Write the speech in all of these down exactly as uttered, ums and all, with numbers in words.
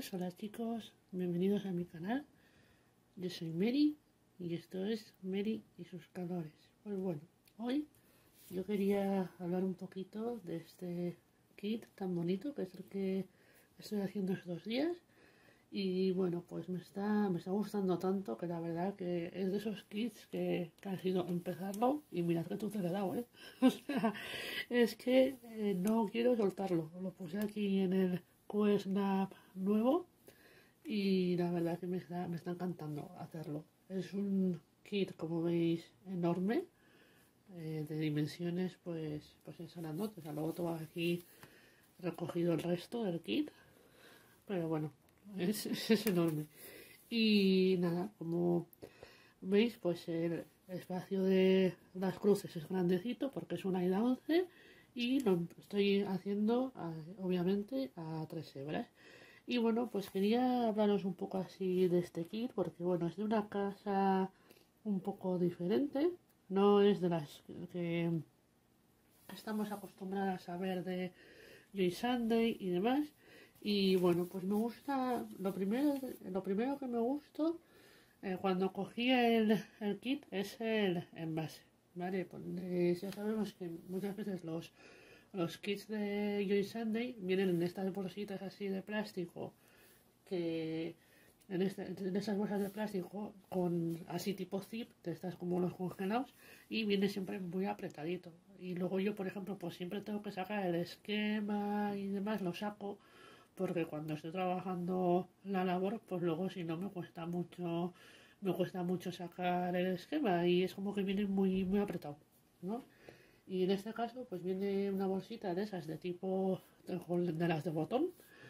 chicas, hola chicos, bienvenidos a mi canal. Yo soy Mary y esto es Mary y sus calores. Pues bueno, hoy yo quería hablar un poquito de este kit tan bonito que es el que estoy haciendo estos días. Y bueno, pues me está, me está gustando tanto que la verdad que es de esos kits que, que ha sido empezarlo y mirad que tú te le he dado, ¿eh? O sea, es que eh, no quiero soltarlo. Lo puse aquí en el QSnap nuevo y la verdad que me está, me está encantando hacerlo. Es un kit, como veis, enorme, eh, de dimensiones pues, pues es grandote. O sea, luego tengo aquí recogido el resto del kit, pero bueno. Es, es enorme. Y nada, como veis, pues el espacio de las cruces es grandecito porque es una AIDA once y lo estoy haciendo obviamente a tres hebras. Y bueno, pues quería hablaros un poco así de este kit porque bueno, es de una casa un poco diferente, no es de las que estamos acostumbradas a ver de Joy Sunday y demás. Y bueno, pues me gusta, lo primero, lo primero que me gustó eh, cuando cogí el, el kit es el envase, ¿vale? Pues, eh, ya sabemos que muchas veces los, los kits de Joy Sunday vienen en estas bolsitas así de plástico, que en, este, en esas bolsas de plástico con así tipo zip, de estas como los congelados, y viene siempre muy apretadito. Y luego yo, por ejemplo, pues siempre tengo que sacar el esquema y demás, lo saco porque cuando estoy trabajando la labor, pues luego si no me cuesta mucho, me cuesta mucho sacar el esquema y es como que viene muy, muy apretado, ¿no? Y en este caso, pues viene una bolsita de esas de tipo, de las de botón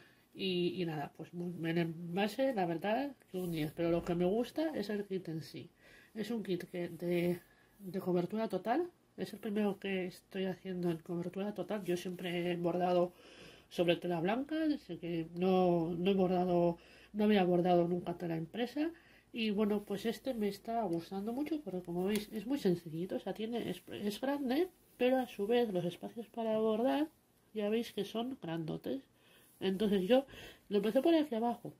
y, y nada, pues en envase, la verdad, que un diez, pero lo que me gusta es el kit en sí. Es un kit que de, de cobertura total, es el primero que estoy haciendo en cobertura total. Yo siempre he bordado sobre tela blanca, desde que no, no he bordado, no había bordado nunca tela impresa. Y bueno, pues este me está gustando mucho porque como veis es muy sencillito, o sea, tiene, es, es grande, pero a su vez los espacios para bordar ya veis que son grandotes. Entonces yo lo empecé por aquí abajo,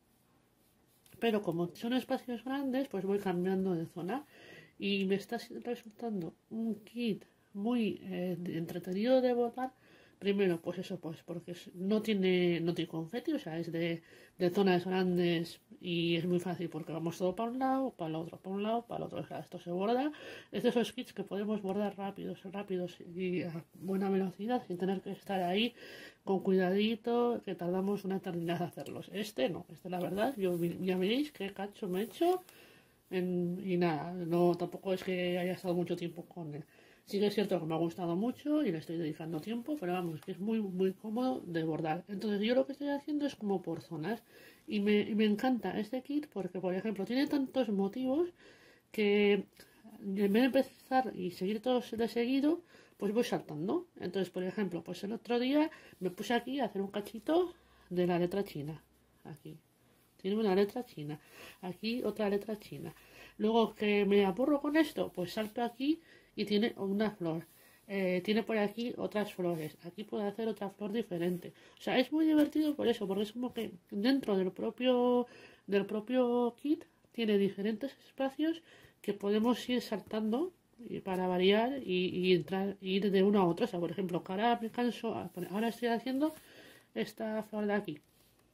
pero como son espacios grandes, pues voy cambiando de zona y me está resultando un kit muy eh, entretenido de bordar. Primero, pues eso, pues porque no tiene, no tiene confeti, o sea, es de, de zonas grandes y es muy fácil porque vamos todo para un lado, para el otro, para un lado, para el otro. O sea, esto se borda. Es de esos kits que podemos bordar rápidos, rápidos y a buena velocidad sin tener que estar ahí con cuidadito, que tardamos una eternidad hacerlos. Este no, este la verdad, yo ya veis qué cacho me he hecho en, y nada, no, tampoco es que haya estado mucho tiempo con él. Sí que es cierto que me ha gustado mucho y le estoy dedicando tiempo, pero vamos, que es muy muy cómodo de bordar. Entonces yo lo que estoy haciendo es como por zonas y me, y me encanta este kit porque, por ejemplo, tiene tantos motivos que en vez de empezar y seguir todos de seguido, pues voy saltando. Entonces, por ejemplo, pues el otro día me puse aquí a hacer un cachito de la letra china. Aquí. Tiene una letra china. Aquí otra letra china. Luego que me aburro con esto, pues salto aquí y tiene una flor. Eh, tiene por aquí otras flores. Aquí puedo hacer otra flor diferente. O sea, es muy divertido por eso, porque es como que dentro del propio, del propio kit tiene diferentes espacios que podemos ir saltando para variar y, y entrar, ir de uno a otro. O sea, por ejemplo, que ahora me canso, ahora estoy haciendo esta flor de aquí.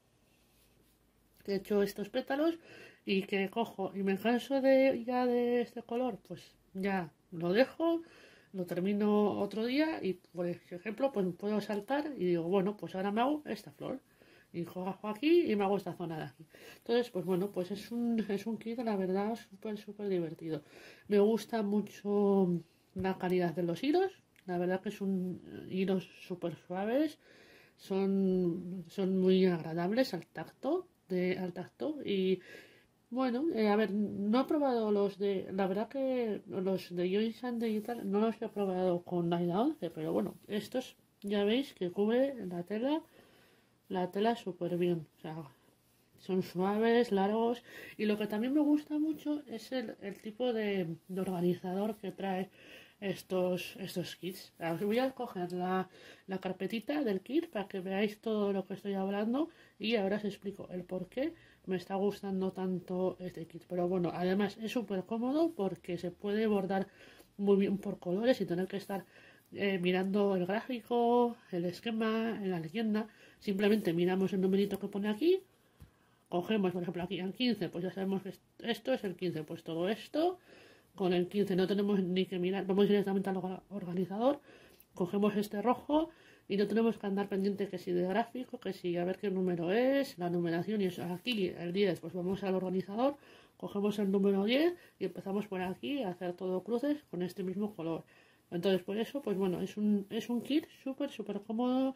Que he hecho estos pétalos y que cojo y me canso de ya de este color, pues ya lo dejo, lo termino otro día y por ejemplo pues puedo saltar y digo, bueno, pues ahora me hago esta flor y cojo aquí y me hago esta zona de aquí. Entonces, pues bueno, pues es un, es un kit, la verdad, súper, súper divertido. Me gusta mucho la calidad de los hilos, la verdad que son hilos súper suaves, son, son muy agradables al tacto, de, al tacto y bueno, eh, a ver, no he probado los de, la verdad que los de Joy Sunday y tal, no los he probado con AIDA once, pero bueno, estos ya veis que cubre la tela, la tela súper bien, o sea, son suaves, largos, y lo que también me gusta mucho es el, el tipo de, de organizador que trae estos, estos kits. Os voy a coger la, la carpetita del kit para que veáis todo lo que estoy hablando y ahora os explico el por qué me está gustando tanto este kit. Pero bueno, además es súper cómodo porque se puede bordar muy bien por colores sin tener que estar eh, mirando el gráfico, el esquema, en la leyenda. Simplemente miramos el numerito que pone aquí, cogemos por ejemplo aquí el quince, pues ya sabemos que esto es el quince, pues todo esto con el quince no tenemos ni que mirar, vamos directamente al organizador, cogemos este rojo y no tenemos que andar pendiente que si de gráfico, que si a ver qué número es, la numeración y eso. Aquí el diez, pues vamos al organizador, cogemos el número diez y empezamos por aquí a hacer todo cruces con este mismo color. Entonces por eso, pues bueno, es un, es un kit súper, súper cómodo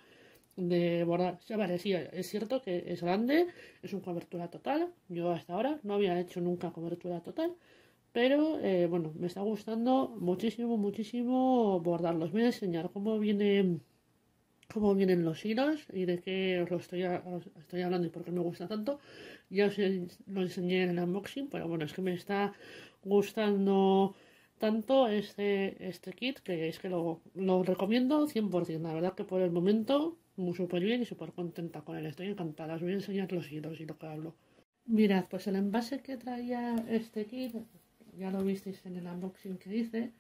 de bordar. O sea, vale, sí, es cierto que es grande, es una cobertura total. Yo hasta ahora no había hecho nunca cobertura total. Pero eh, bueno, me está gustando muchísimo, muchísimo bordarlos. Voy a enseñar cómo viene, cómo vienen los hilos y de qué os lo estoy, os estoy hablando y por qué me gusta tanto. Ya os lo enseñé en el unboxing, pero bueno, es que me está gustando tanto este, este kit que es que lo, lo recomiendo cien por ciento. La verdad que por el momento muy súper bien y súper contenta con él. Estoy encantada. Os voy a enseñar los hilos y lo que hablo. Mirad, pues el envase que traía este kit ya lo visteis en el unboxing que hice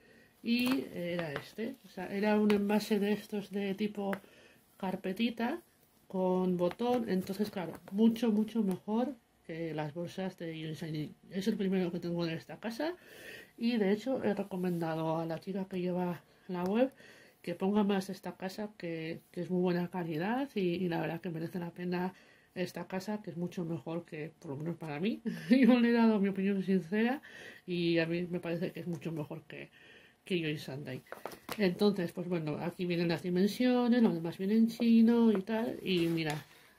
y era este, o sea, era un envase de estos de tipo carpetita con botón, entonces claro, mucho mucho mejor que las bolsas de Inside. Es el primero que tengo de esta casa y de hecho he recomendado a la chica que lleva la web que ponga más esta casa que, que es muy buena calidad y, y la verdad que merece la pena esta casa, que es mucho mejor que, por lo menos para mí. Yo le he dado mi opinión sincera y a mí me parece que es mucho mejor que, que yo y Sunday. Entonces, pues bueno, aquí vienen las dimensiones, lo demás viene en chino y tal. Y mira,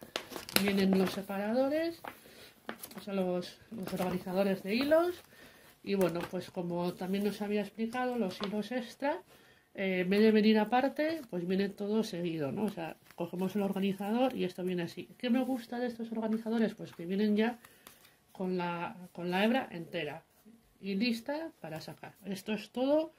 vienen los separadores, o sea, los, los organizadores de hilos. Y bueno, pues como también nos había explicado, los hilos extra, eh, en vez de venir aparte, pues viene todo seguido, ¿no? O sea, cogemos el organizador y esto viene así. ¿Qué me gusta de estos organizadores? Pues que vienen ya con la, con la hebra entera y lista para sacar. Esto es todo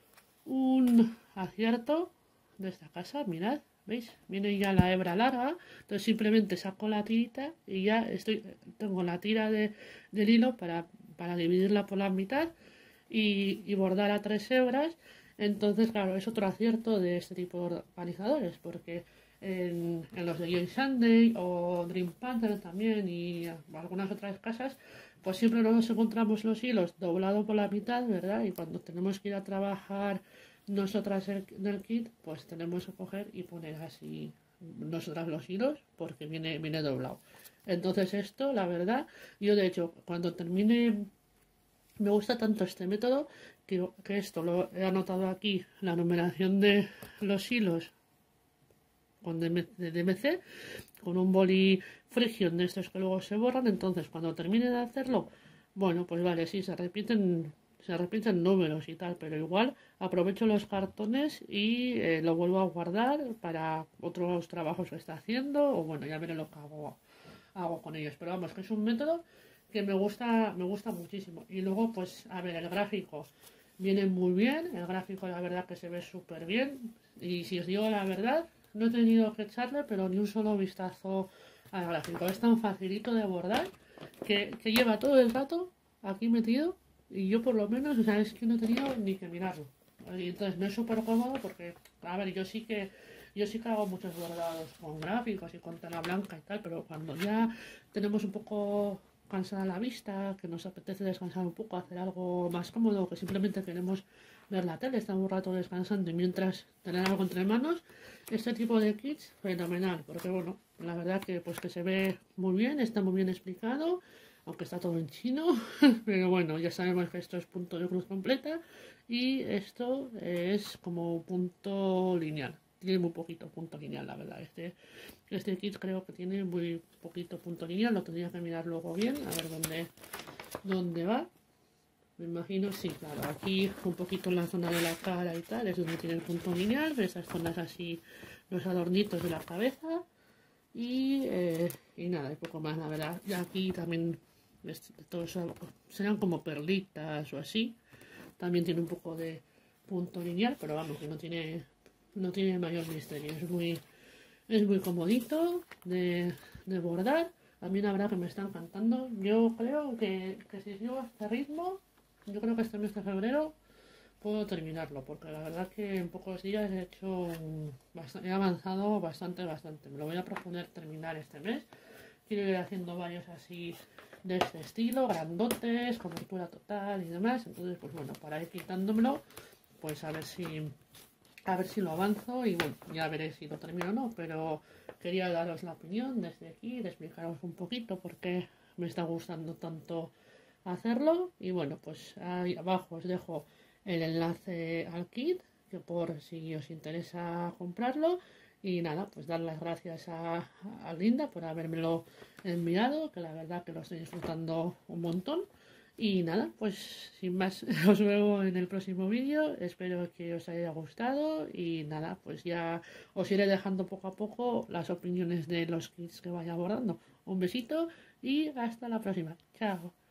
un acierto de esta casa, mirad, ¿veis? Viene ya la hebra larga, entonces simplemente saco la tirita y ya estoy, tengo la tira de, del hilo para, para dividirla por la mitad y, y bordar a tres hebras. Entonces, claro, es otro acierto de este tipo de organizadores, porque en, en los de Joy Sunday o Dream Panther también y algunas otras casas, pues siempre nos encontramos los hilos doblados por la mitad, ¿verdad? Y cuando tenemos que ir a trabajar nosotras en el kit, pues tenemos que coger y poner así nosotras los hilos porque viene, viene doblado. Entonces esto, la verdad, yo de hecho, cuando termine, me gusta tanto este método que, que esto lo he anotado aquí, la numeración de los hilos con D M C, con un boli Frigion de estos que luego se borran. Entonces cuando termine de hacerlo, bueno, pues vale, sí, se repiten se repiten números y tal, pero igual aprovecho los cartones y eh, lo vuelvo a guardar para otros trabajos que está haciendo, o bueno, ya veré lo que hago, hago con ellos. Pero vamos, que es un método que me gusta, me gusta muchísimo. Y luego, pues, a ver, el gráfico viene muy bien, el gráfico la verdad que se ve súper bien, y si os digo la verdad, no he tenido que echarle, pero ni un solo vistazo al gráfico. Es tan facilito de bordar que, que lleva todo el rato aquí metido y yo por lo menos, o sea, es que no he tenido ni que mirarlo. Y entonces no es súper cómodo porque, a ver, yo sí que yo sí que hago muchos bordados con gráficos y con tela blanca y tal, pero cuando ya tenemos un poco cansada la vista, que nos apetece descansar un poco, hacer algo más cómodo, que simplemente queremos ver la tele, estar un rato descansando y mientras tener algo entre manos, este tipo de kits fenomenal, porque bueno, la verdad que pues que se ve muy bien, está muy bien explicado, aunque está todo en chino, pero bueno, ya sabemos que esto es punto de cruz completa y esto es como punto lineal. Tiene muy poquito punto lineal, la verdad. Este, este kit creo que tiene muy poquito punto lineal, lo tendría que mirar luego bien, a ver dónde, dónde va. Me imagino, sí, claro, aquí un poquito en la zona de la cara y tal, es donde tiene el punto lineal, esas zonas así, los adornitos de la cabeza. y, eh, y nada, y poco más, la verdad. Y aquí también es, todo eso serán como perlitas o así. También tiene un poco de punto lineal, pero vamos, que no tiene, no tiene mayor misterio. Es muy, es muy comodito de, de bordar. A mí la verdad que me está encantando. Yo creo que, que si sigo a este ritmo, yo creo que este mes de febrero puedo terminarlo, porque la verdad que en pocos días he hecho bastante, he avanzado bastante, bastante. Me lo voy a proponer terminar este mes. Quiero ir haciendo varios así de este estilo, grandotes, cobertura total y demás. Entonces, pues bueno, para ir quitándomelo, pues a ver si a ver si lo avanzo y bueno, ya veré si lo termino o no, pero quería daros la opinión desde aquí, de explicaros un poquito por qué me está gustando tanto hacerlo. Y bueno, pues ahí abajo os dejo el enlace al kit, que por si os interesa comprarlo. Y nada, pues dar las gracias a, a Linda por habérmelo enviado, que la verdad que lo estoy disfrutando un montón. Y nada, pues sin más, os veo en el próximo vídeo. Espero que os haya gustado. Y nada, pues ya os iré dejando poco a poco las opiniones de los kits que vaya abordando. Un besito y hasta la próxima. Chao.